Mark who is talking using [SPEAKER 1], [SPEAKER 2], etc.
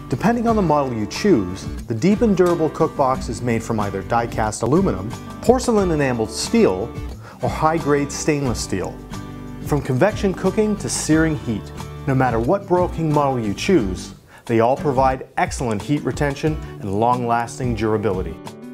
[SPEAKER 1] Depending on the model you choose, the deep and durable cookbox is made from either die-cast aluminum, porcelain enameled steel, or high-grade stainless steel. From convection cooking to searing heat, no matter what Broil King model you choose, they all provide excellent heat retention and long-lasting durability.